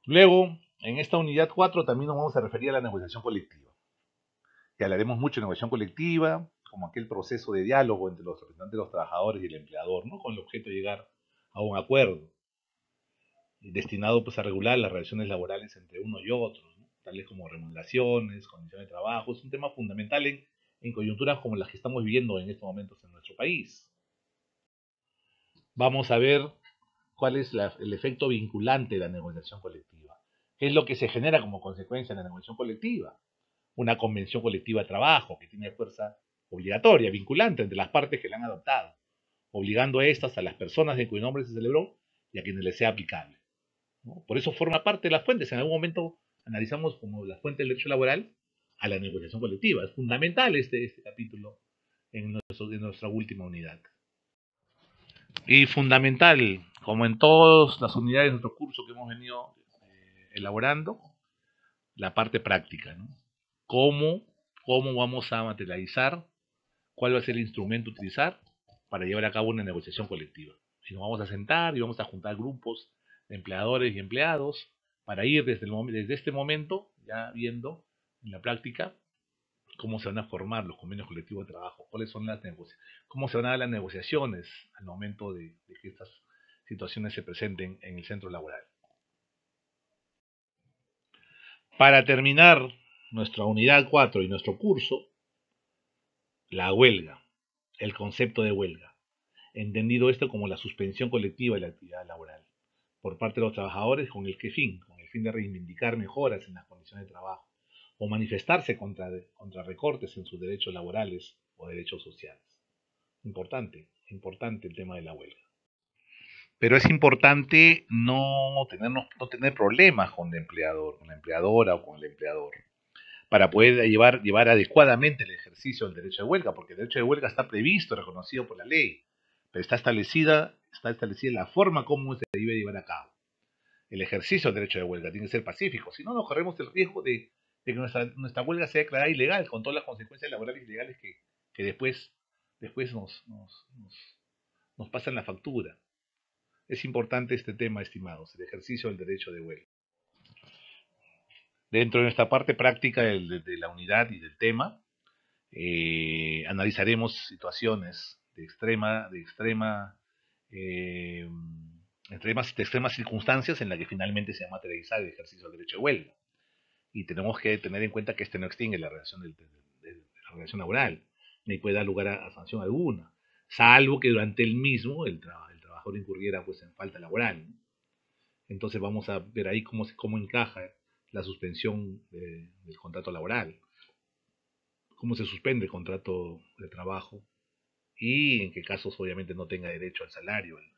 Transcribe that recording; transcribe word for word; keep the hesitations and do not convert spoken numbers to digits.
Luego, en esta unidad cuatro también nos vamos a referir a la negociación colectiva. Que hablaremos mucho de negociación colectiva, como aquel proceso de diálogo entre los representantes de los trabajadores y el empleador, ¿no? Con el objeto de llegar a un acuerdo, destinado pues, a regular las relaciones laborales entre uno y otro, ¿no? Tales como remuneraciones, condiciones de trabajo. Es un tema fundamental en, en coyunturas como las que estamos viviendo en estos momentos en nuestro país. Vamos a ver cuál es la, el efecto vinculante de la negociación colectiva. ¿Qué es lo que se genera como consecuencia de la negociación colectiva? Una convención colectiva de trabajo que tiene fuerza obligatoria, vinculante entre las partes que la han adoptado, obligando a estas a las personas en cuyo nombre se celebró y a quienes les sea aplicable, ¿no? Por eso forma parte de las fuentes. En algún momento analizamos como la fuente del derecho laboral a la negociación colectiva. Es fundamental este, este capítulo en, nuestro, en nuestra última unidad. Y fundamental, como en todas las unidades de nuestro curso que hemos venido eh, elaborando, la parte práctica, ¿no? ¿Cómo, ¿Cómo vamos a materializar? ¿Cuál va a ser el instrumento a utilizar para llevar a cabo una negociación colectiva? Si nos vamos a sentar y vamos a juntar grupos de empleadores y empleados para ir desde, el, desde este momento ya viendo en la práctica cómo se van a formar los convenios colectivos de trabajo, cuáles son las negociaciones, cómo se van a dar las negociaciones al momento de, de que estas situaciones se presenten en el centro laboral. Para terminar nuestra unidad cuatro y nuestro curso, la huelga, el concepto de huelga, entendido esto como la suspensión colectiva de la actividad laboral por parte de los trabajadores con el que fin, con el fin de reivindicar mejoras en las condiciones de trabajo o manifestarse contra, contra recortes en sus derechos laborales o derechos sociales. Importante, importante el tema de la huelga. Pero es importante no tener, no, no tener problemas con el empleador, con la empleadora o con el empleador, para poder llevar, llevar adecuadamente el ejercicio del derecho de huelga, porque el derecho de huelga está previsto, reconocido por la ley, pero está establecida, está establecida la forma como se debe llevar a cabo. El ejercicio del derecho de huelga tiene que ser pacífico, si no nos corremos el riesgo de, de que nuestra, nuestra, huelga sea declarada ilegal, con todas las consecuencias laborales y legales que, que después, después nos, nos, nos, nos pasan la factura. Es importante este tema, estimados, el ejercicio del derecho de huelga. Dentro de nuestra parte práctica de, de, de la unidad y del tema, eh, analizaremos situaciones de extrema, de extrema, eh, extremas, de extremas circunstancias en las que finalmente se va a materializar el ejercicio del derecho de huelga. Y tenemos que tener en cuenta que este no extingue la relación, del, de, de, de la relación laboral, ni puede dar lugar a, a sanción alguna, salvo que durante el mismo el, tra el trabajador incurriera pues, en falta laboral, ¿no? Entonces vamos a ver ahí cómo, cómo encaja la suspensión de, del contrato laboral, cómo se suspende el contrato de trabajo y en qué casos obviamente no tenga derecho al salario,